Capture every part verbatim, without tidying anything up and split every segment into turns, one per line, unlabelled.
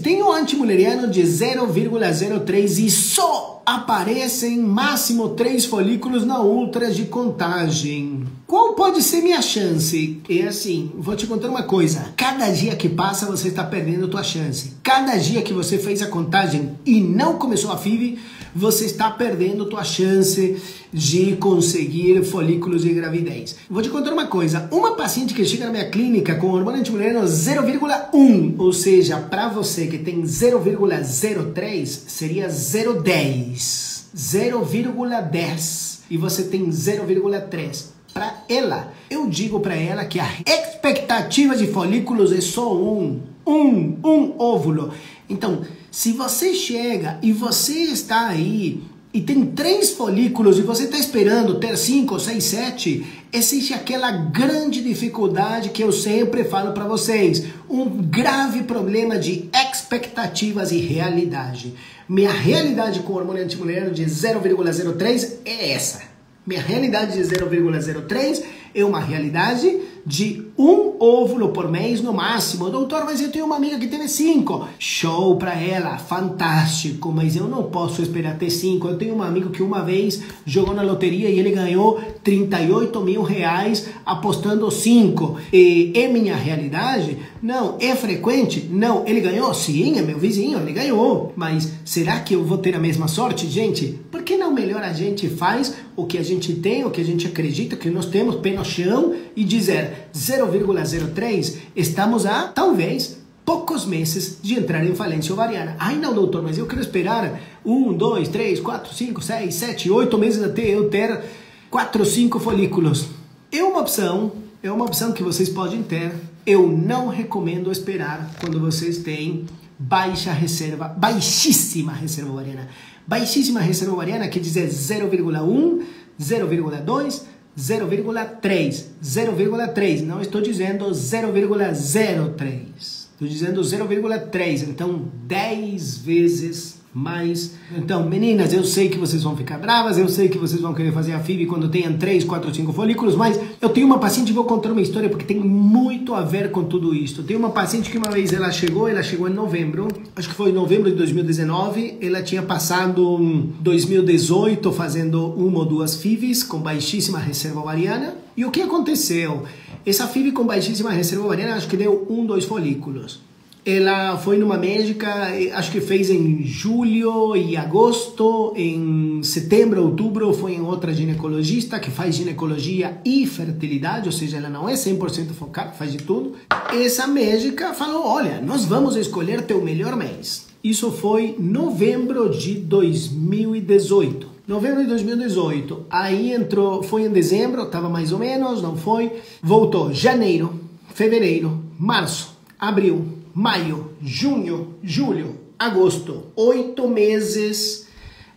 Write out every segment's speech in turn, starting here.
Tenho antimuleriano de zero vírgula zero três e só aparecem máximo três folículos na ultra de contagem. Qual pode ser minha chance? É assim, vou te contar uma coisa. Cada dia que passa, você está perdendo a tua chance. Cada dia que você fez a contagem e não começou a F I V, você está perdendo a tua chance de conseguir folículos de gravidez. Vou te contar uma coisa. Uma paciente que chega na minha clínica com hormônio antimuleriano zero vírgula um, ou seja, para você que tem zero vírgula zero três, seria zero vírgula dez. zero vírgula dez. E você tem zero vírgula três. Para ela, eu digo para ela que a expectativa de folículos é só um, um, um óvulo. Então, se você chega e você está aí e tem três folículos e você está esperando ter cinco, seis, sete, existe aquela grande dificuldade que eu sempre falo para vocês, um grave problema de expectativas e realidade. Minha realidade com o hormônio antimuleriano de zero vírgula zero três é essa. Minha realidade de zero vírgula zero três é uma realidade de um óvulo por mês no máximo. Doutor, mas eu tenho uma amiga que teve cinco. Show pra ela, fantástico, mas eu não posso esperar ter cinco. Eu tenho um amigo que uma vez jogou na loteria e ele ganhou trinta e oito mil reais apostando cinco. E é minha realidade? Não. É frequente? Não. Ele ganhou? Sim, é meu vizinho, ele ganhou. Mas será que eu vou ter a mesma sorte, gente? Por que não melhor a gente faz o que a gente tem, o que a gente acredita, que nós temos pé no chão e dizer zero vírgula zero três, estamos a, talvez, poucos meses de entrar em falência ovariana. Ai não, doutor, mas eu quero esperar um, dois, três, quatro, cinco, seis, sete, oito meses até eu ter quatro, cinco folículos. É uma opção, é uma opção que vocês podem ter. Eu não recomendo esperar quando vocês têm baixa reserva, baixíssima reserva ovariana. Baixíssima reserva ovariana quer dizer zero vírgula um, zero vírgula dois, zero vírgula três, zero vírgula três, não estou dizendo zero vírgula zero três, estou dizendo zero vírgula três, então dez vezes mais. Então, meninas, eu sei que vocês vão ficar bravas, eu sei que vocês vão querer fazer a F I V quando tenham três, quatro, cinco folículos, mas eu tenho uma paciente, vou contar uma história porque tem muito a ver com tudo isso. Eu tenho uma paciente que uma vez ela chegou, ela chegou em novembro, acho que foi em novembro de dois mil e dezenove, ela tinha passado dois mil e dezoito fazendo uma ou duas F I Vs com baixíssima reserva ovariana. E o que aconteceu? Essa F I V com baixíssima reserva ovariana, acho que deu um, dois folículos. Ela foi numa médica, acho que fez em julho e agosto, em setembro, outubro foi em outra ginecologista que faz ginecologia e fertilidade, ou seja, ela não é cem por cento focada, faz de tudo. Essa médica falou, olha, nós vamos escolher teu melhor mês. Isso foi novembro de dois mil e dezoito. Novembro de dois mil e dezoito. Aí entrou, foi em dezembro, estava mais ou menos, não foi. Voltou janeiro, fevereiro, março, abril, maio, junho, julho, agosto, oito meses,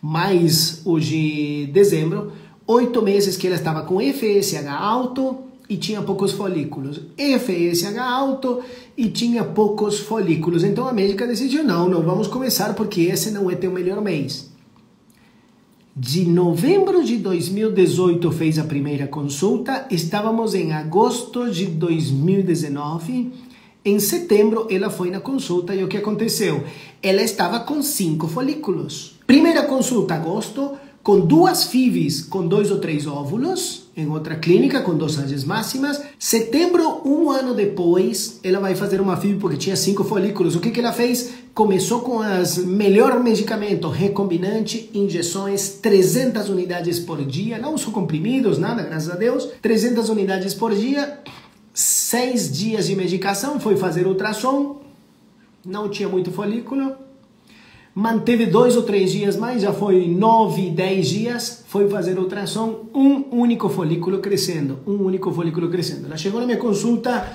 mais o de dezembro, oito meses que ela estava com F S H alto e tinha poucos folículos. F S H alto e tinha poucos folículos. Então a médica decidiu, não, não vamos começar porque esse não é teu melhor mês. De novembro de dois mil e dezoito fez a primeira consulta, estávamos em agosto de dois mil e dezenove. Em setembro, ela foi na consulta e o que aconteceu? Ela estava com cinco folículos. Primeira consulta, agosto, com duas F I Vs com dois ou três óvulos, em outra clínica, com dosagens máximas. Setembro, um ano depois, ela vai fazer uma F I V porque tinha cinco folículos. O que, que ela fez? Começou com as melhor medicamento, recombinante, injeções, trezentas unidades por dia, não são comprimidos, nada, graças a Deus, trezentas unidades por dia. Seis dias de medicação, foi fazer ultrassom, não tinha muito folículo, manteve dois ou três dias mais, já foi nove, dez dias, foi fazer ultrassom, um único folículo crescendo, um único folículo crescendo. Ela chegou na minha consulta,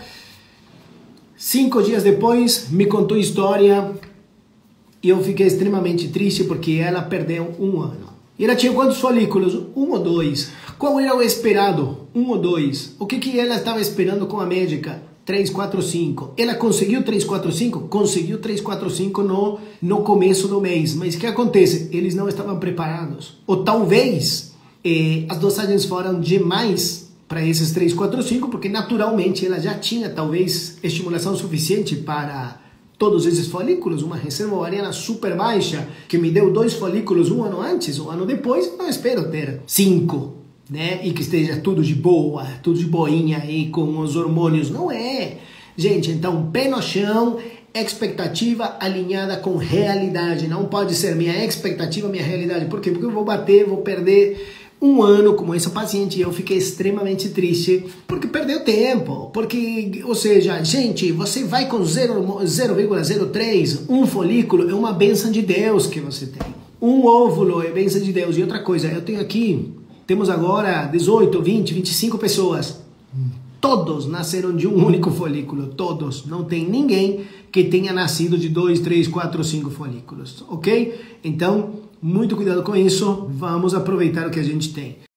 cinco dias depois, me contou história e eu fiquei extremamente triste porque ela perdeu um ano. E ela tinha quantos folículos? Um ou dois. Qual era o esperado? Um ou dois. O que, que ela estava esperando com a médica? três, quatro, cinco. Ela conseguiu três, quatro, cinco? Conseguiu três, quatro, cinco no, no começo do mês. Mas o que acontece? Eles não estavam preparados. Ou talvez eh, as dosagens foram demais para esses três, quatro, cinco, porque naturalmente ela já tinha talvez estimulação suficiente para todos esses folículos, uma reserva ovariana super baixa, que me deu dois folículos um ano antes, um ano depois, não espero ter cinco, né? E que esteja tudo de boa, tudo de boinha aí com os hormônios. Não é. Gente, então, pé no chão, expectativa alinhada com realidade. Não pode ser minha expectativa, minha realidade. Por quê? Porque eu vou bater, vou perder um ano como essa paciente e eu fiquei extremamente triste porque perdeu tempo. Porque, ou seja, gente, você vai com zero vírgula zero três, um folículo, é uma bênção de Deus que você tem. Um óvulo é bênção de Deus. E outra coisa, eu tenho aqui, temos agora dezoito, vinte, vinte e cinco pessoas. Todos nasceram de um único folículo, todos. Não tem ninguém que tenha nascido de dois, três, quatro, cinco folículos, ok? Então, muito cuidado com isso, vamos aproveitar o que a gente tem.